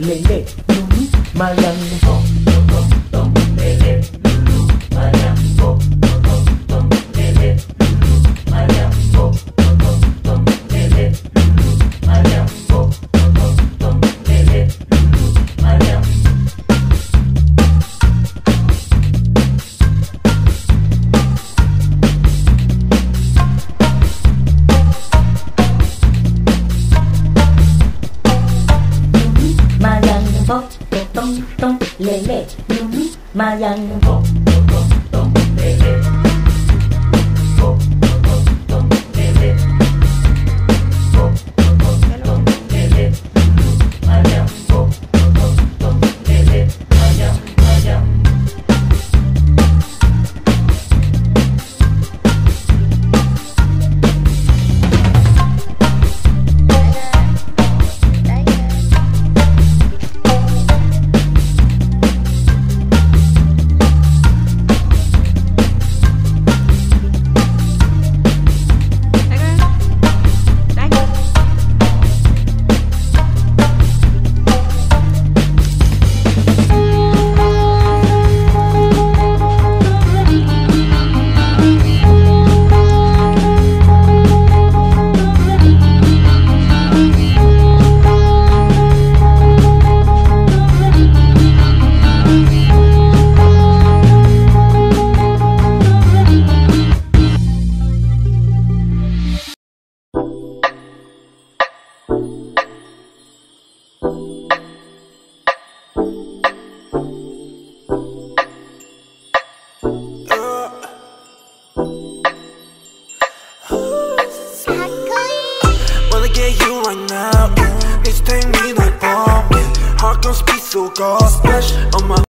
lele, lulu, mayang, tom, tom, tom, lele, lulu, mayang, tom, tom, tom, lele, lulu, mayang, tom, tom, tom, lele, lulu, mayang, tom, tom, tom, lele, lulu, mayang. Mayang tom tom tom lele, lulu, mayang tom tom tom lele, tom tom tom lele, tom tom tom lele, lulu, mayang tom tom tom lele, mayang mayang. Wanna get you right now. Please take me like bomb. Heart gon' speed so cold. Splash on my